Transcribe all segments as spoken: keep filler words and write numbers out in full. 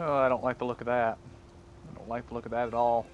Oh, I don't like the look of that. I don't like the look of that at all.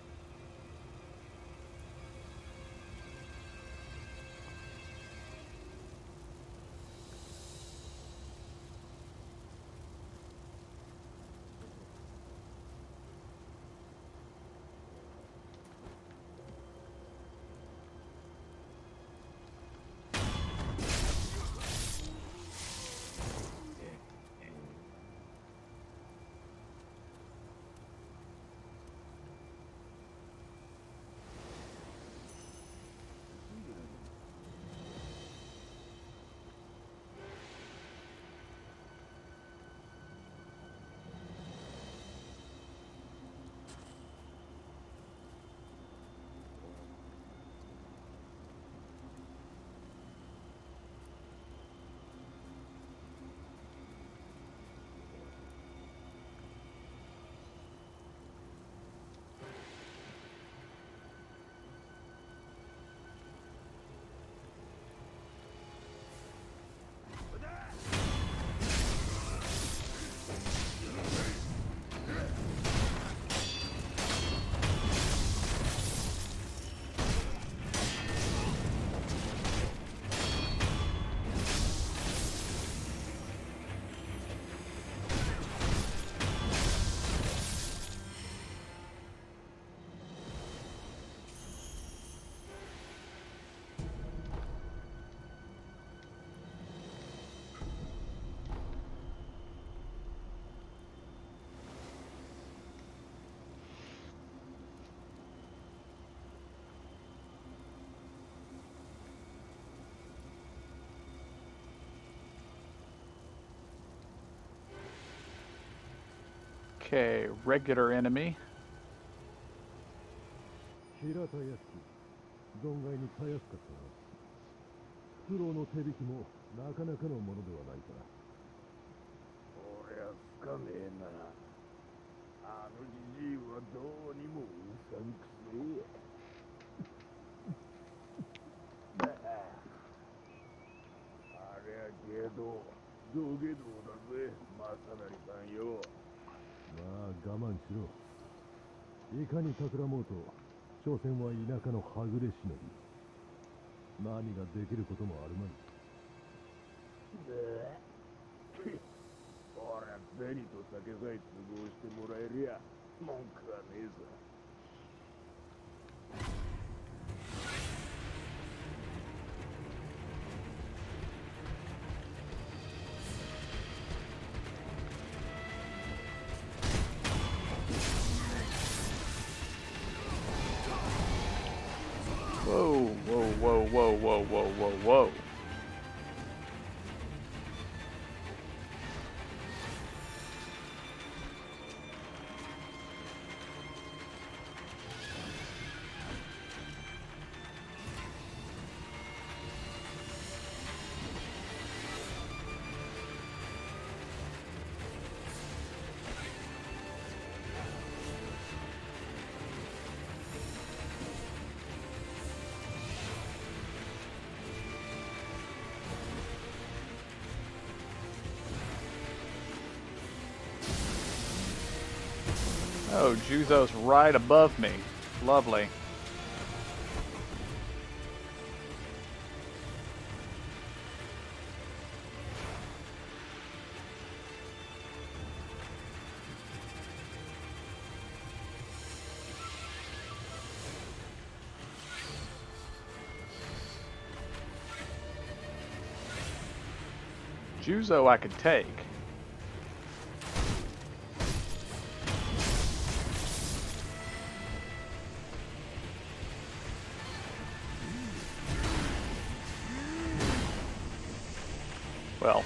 Okay, regular enemy. 平たやすく存外にたやすかったな。苦労の手引きもなかなかのものではないか。俺はつかねえな。あのじじいはどうにもうさんくせえ。ありゃけど土下座だぜ、正成さんよ。まあ我慢しろ。いかに企もうと所詮は田舎のはぐれ忍び。何ができることもあるまい。俺は銭と酒さえ都合してもらえりゃ文句はねえさ。 Whoa, whoa, whoa, whoa, whoa, whoa, whoa, whoa. Oh, Juzo's right above me. Lovely. Juzo I could take. Well.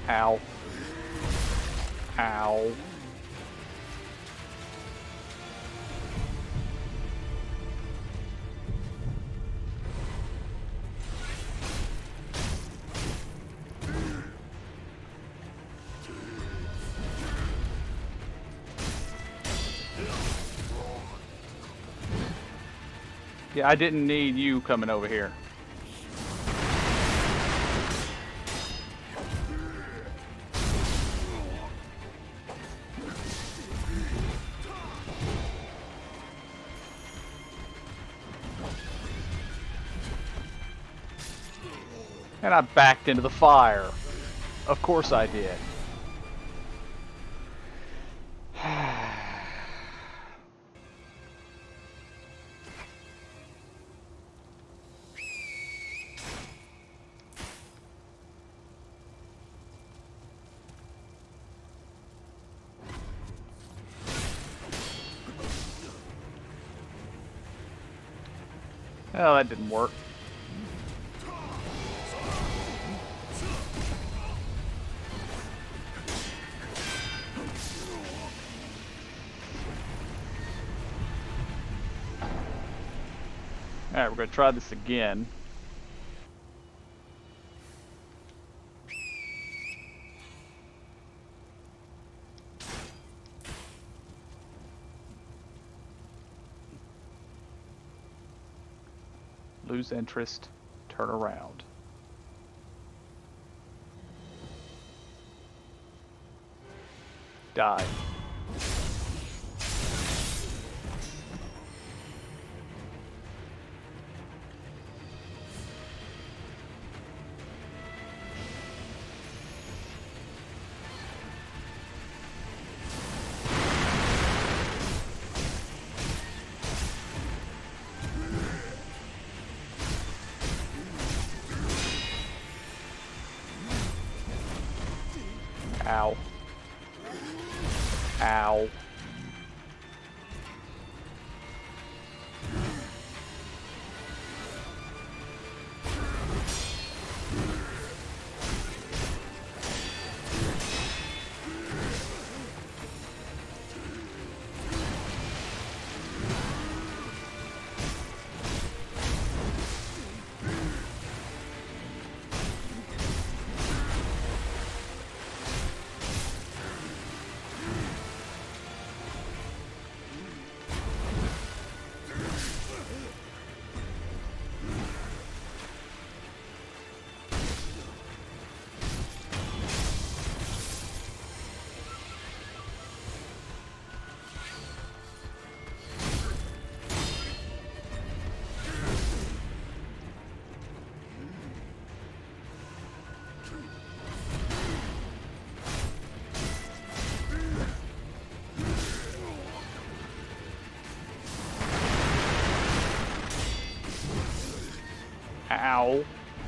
Ow. Ow. Yeah, I didn't need you coming over here. And I backed into the fire. Of course I did. Oh, that didn't work. Alright, we're going to try this again. Lose interest, turn around. Die. Ow. Ow. Ow.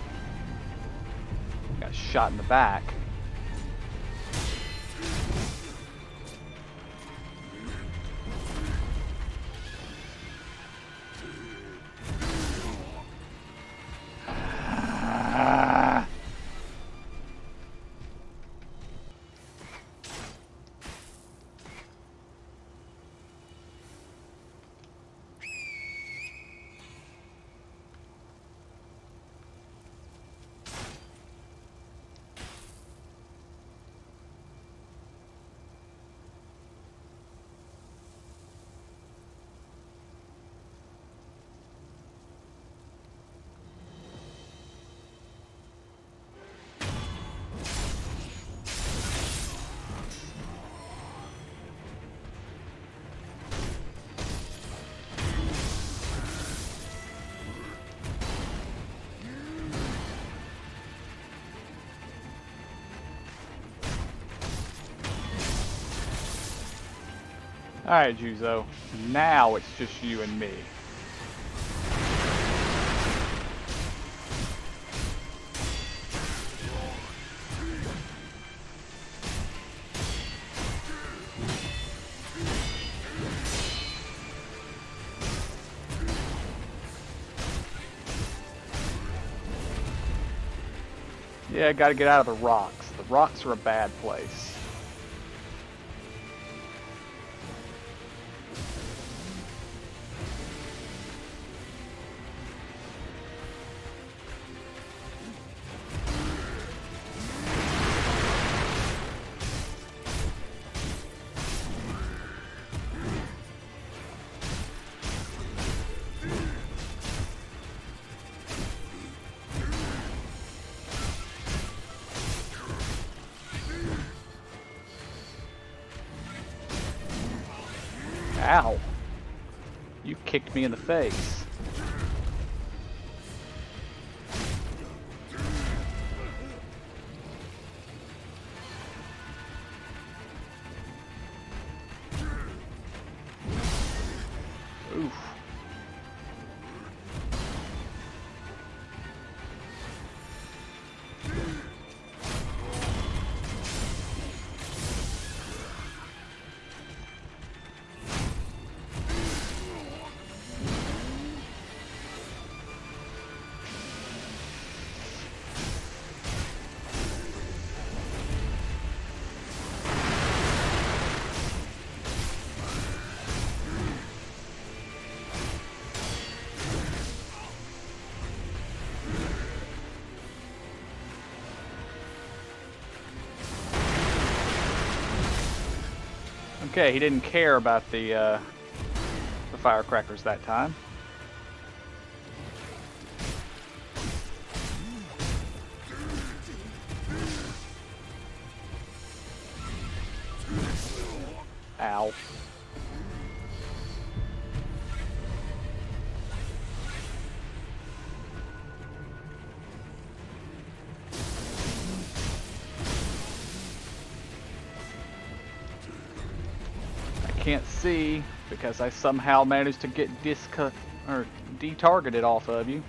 Got shot in the back. Alright, Juzo. Now it's just you and me. Yeah, gotta get out of the rocks. The rocks are a bad place. Ow. You kicked me in the face. Oof. Okay, he didn't care about the uh, the firecrackers that time. Ow. Can't see because I somehow managed to get discut or de-targeted off of you.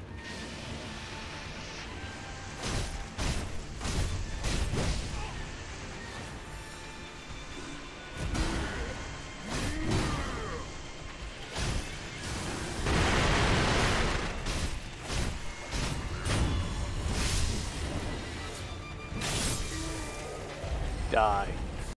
Die.